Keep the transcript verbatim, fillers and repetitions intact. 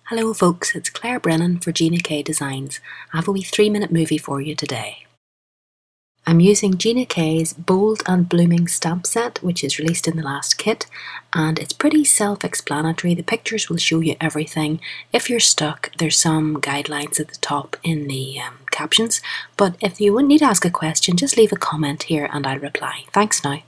Hello folks, it's Claire Brennan for Gina K Designs. I have a wee three minute movie for you today. I'm using Gina K's Bold and Blooming stamp set, which is released in the last kit, and it's pretty self-explanatory. The pictures will show you everything. If you're stuck, there's some guidelines at the top in the um, captions, but if you need to ask a question, just leave a comment here and I'll reply. Thanks now.